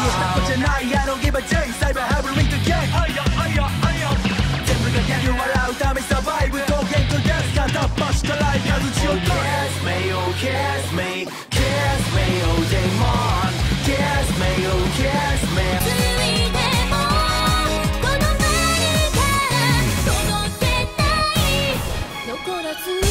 したことじゃないあのギバジェイサイバーハブリングゲーム全部が逆笑うためサバイブ道元とデス片っ端からい数値を Kiss me oh kiss me kiss me oh demon kiss me oh kiss me ついてもこの何から届けたい残らず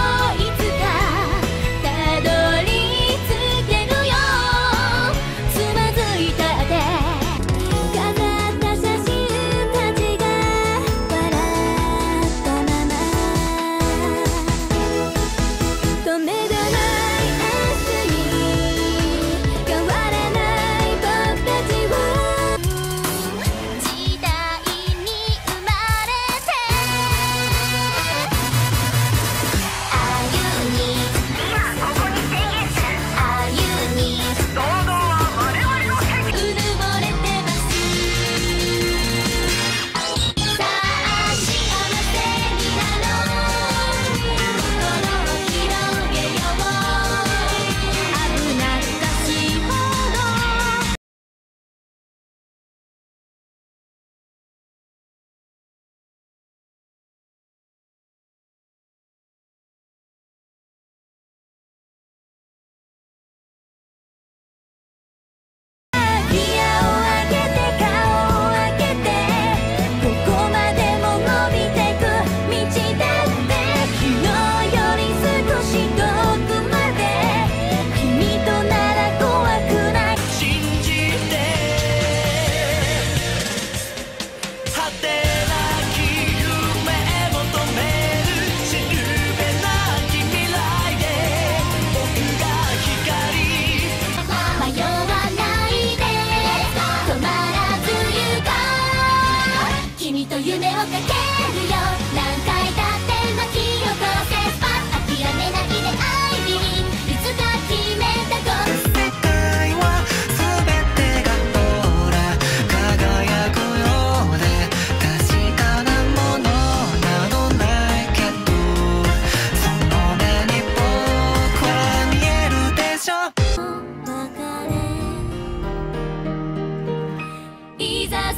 つ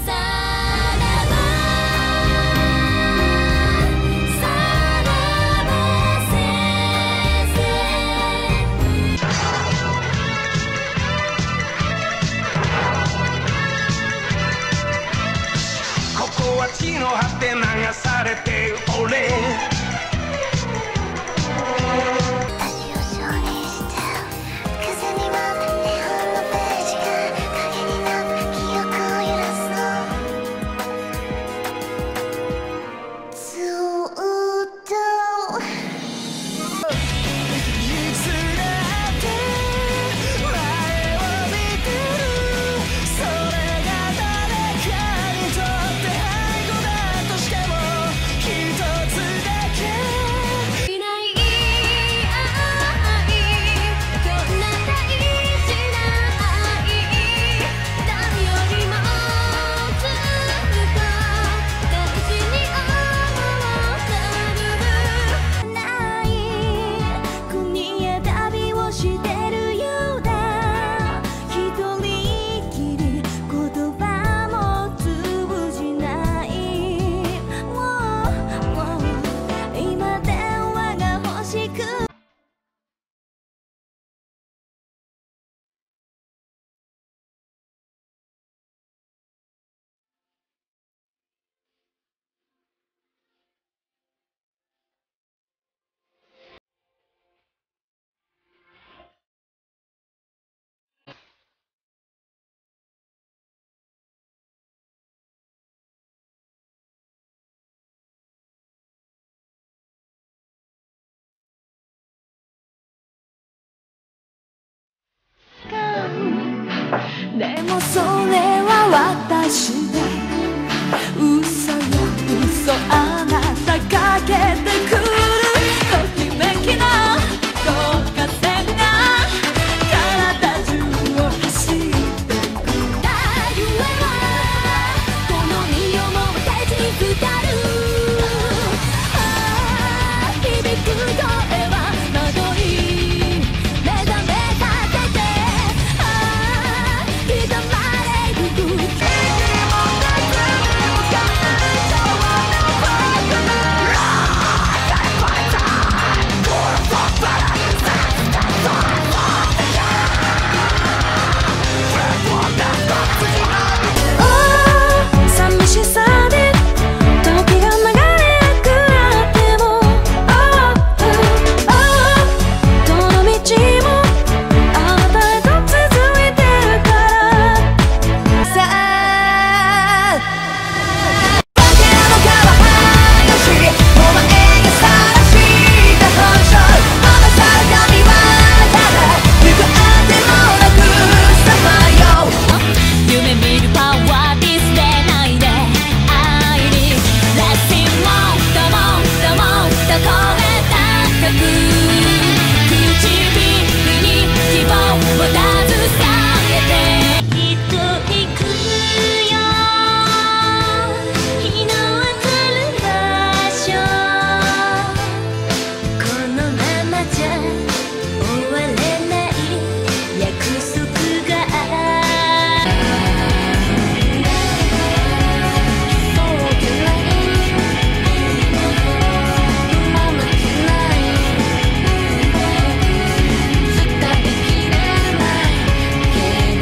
さらばさらば先生ここは地の果て流されて俺私を少年した風に舞うネオンのページが影になる記憶を揺らすのずっといつだって前を見てるそれが誰かにとって背後だとしても一つだけいない愛こんな大事な愛誰よりもずっと大事に思ってるない国へ旅をしてるようだ一人きり言葉も通じない今電話が欲しくでもそれは私の嘘よ嘘あなたかけてくるときめきの導火線が体中を走ってくだゆえはこの匂も大事に伝る響く声は窓に目覚めさせて刻まれる空気寂しさで時が流れなくなってもどの道もあなたへと続いてるからさあ化けの皮剥がしお前にさらした本性離された身はただ行くあてもなくさまよ夢見るパワーディスれないで愛にレッシンもっともっともっと声高く唇に希望を携えてきっと行くよ日の当たる場所このままじゃ終われない約束があるそうでないままじゃない伝えきれないけ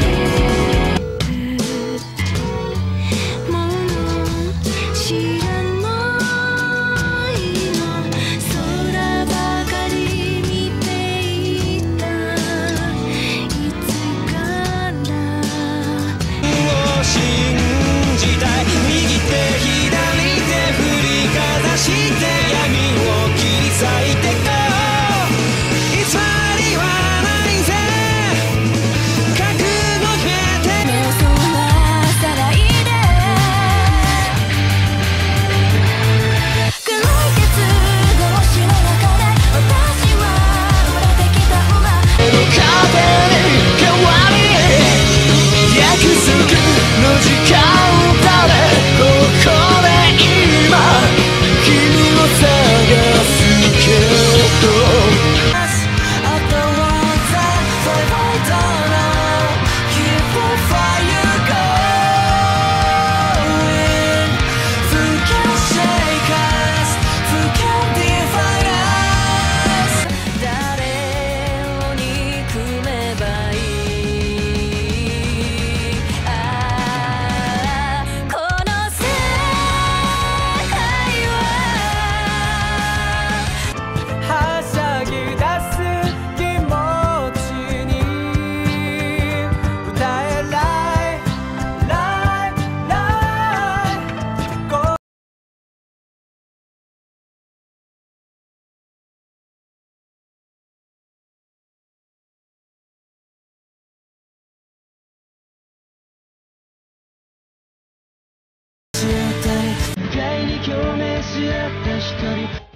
どもう知らないの空ばかり見ていたいつからを信じたい右手左手振りかざして闇を切り裂いてこう偽りはないぜ覚悟決めて目をそらさないで黒い鉄格子の中で私は生まれてきたんだ風に変わり約束の時間だねここし合った光